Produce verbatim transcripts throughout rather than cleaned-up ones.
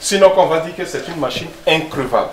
Sinon, on va dire que c'est une machine increvable.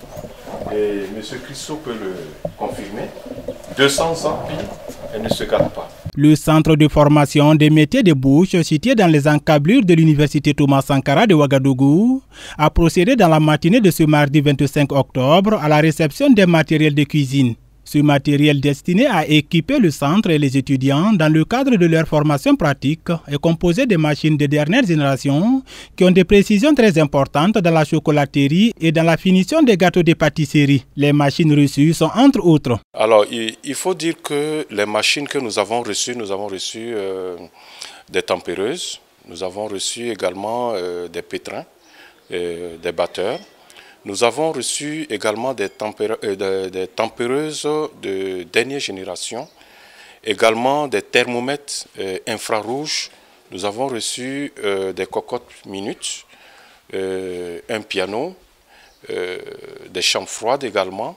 Et M. Christo peut le confirmer. deux cents ans, puis elle ne se gâte pas. Le centre de formation des métiers de bouche, situé dans les encablures de l'université Thomas Sankara de Ouagadougou, a procédé dans la matinée de ce mardi vingt-cinq octobre à la réception des matériels de cuisine. Ce matériel destiné à équiper le centre et les étudiants dans le cadre de leur formation pratique est composé de machines de dernière génération qui ont des précisions très importantes dans la chocolaterie et dans la finition des gâteaux de pâtisserie. Les machines reçues sont entre autres. Alors, il faut dire que les machines que nous avons reçues, nous avons reçu euh, des tempéreuses, nous avons reçu également euh, des pétrins, euh, des batteurs. Nous avons reçu également des, tempéra euh, des tempéreuses de dernière génération, également des thermomètres euh, infrarouges. Nous avons reçu euh, des cocottes minutes, euh, un piano, euh, des chambres froides également,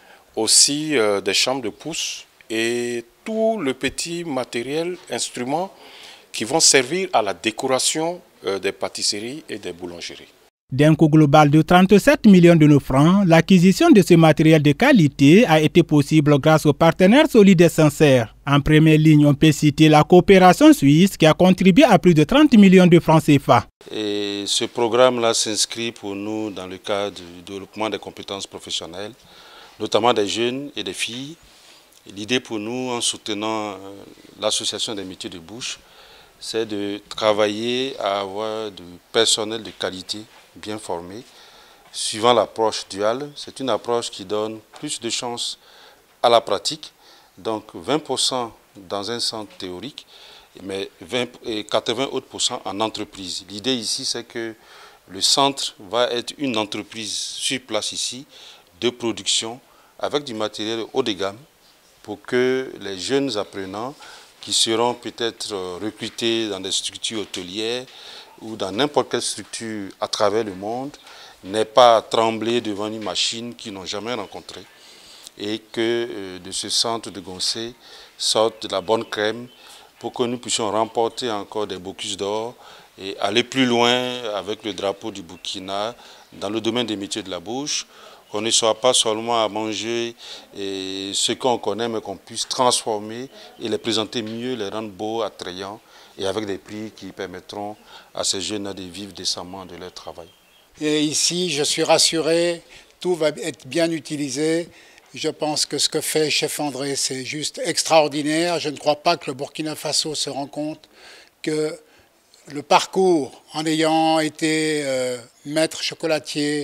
aussi euh, des chambres de pouce et tout le petit matériel, instruments qui vont servir à la décoration euh, des pâtisseries et des boulangeries. D'un coût global de trente-sept millions de nos francs, l'acquisition de ce matériel de qualité a été possible grâce aux partenaires solides et sincères. En première ligne, on peut citer la coopération suisse qui a contribué à plus de trente millions de francs C F A. Et ce programme-là s'inscrit pour nous dans le cadre du développement des compétences professionnelles, notamment des jeunes et des filles. L'idée pour nous, en soutenant l'association des métiers de bouche, c'est de travailler à avoir du personnel de qualité bien formé, suivant l'approche duale. C'est une approche qui donne plus de chances à la pratique, donc vingt pour cent dans un centre théorique, mais vingt et quatre-vingts autres pourcents en entreprise. L'idée ici, c'est que le centre va être une entreprise sur place ici, de production, avec du matériel haut de gamme, pour que les jeunes apprenants qui seront peut-être recrutés dans des structures hôtelières ou dans n'importe quelle structure à travers le monde, n'aient pas à trembler devant une machine qu'ils n'ont jamais rencontrée et que euh, de ce centre de Goncé sorte de la bonne crème pour que nous puissions remporter encore des Bocuse d'or et aller plus loin avec le drapeau du Burkina dans le domaine des métiers de la bouche. Qu'on ne soit pas seulement à manger et ce qu'on connaît, mais qu'on puisse transformer et les présenter mieux, les rendre beaux, attrayants et avec des prix qui permettront à ces jeunes de vivre décemment de leur travail. Et ici, je suis rassuré, tout va être bien utilisé. Je pense que ce que fait Chef André, c'est juste extraordinaire. Je ne crois pas que le Burkina Faso se rend compte que le parcours, en ayant été euh, maître chocolatier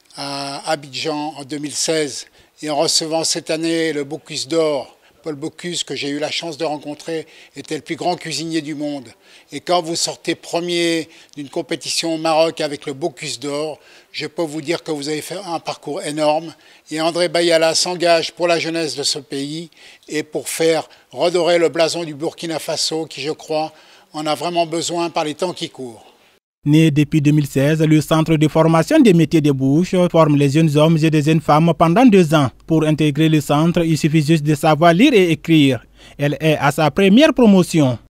à Abidjan en deux mille seize et en recevant cette année le Bocuse d'or, Paul Bocuse, que j'ai eu la chance de rencontrer, était le plus grand cuisinier du monde. Et quand vous sortez premier d'une compétition au Maroc avec le Bocuse d'or, je peux vous dire que vous avez fait un parcours énorme. Et André Bayala s'engage pour la jeunesse de ce pays et pour faire redorer le blason du Burkina Faso, qui, je crois, en a vraiment besoin par les temps qui courent. Né depuis deux mille seize, le centre de formation des métiers de bouche forme les jeunes hommes et les jeunes femmes pendant deux ans. Pour intégrer le centre, il suffit juste de savoir lire et écrire. Elle est à sa première promotion.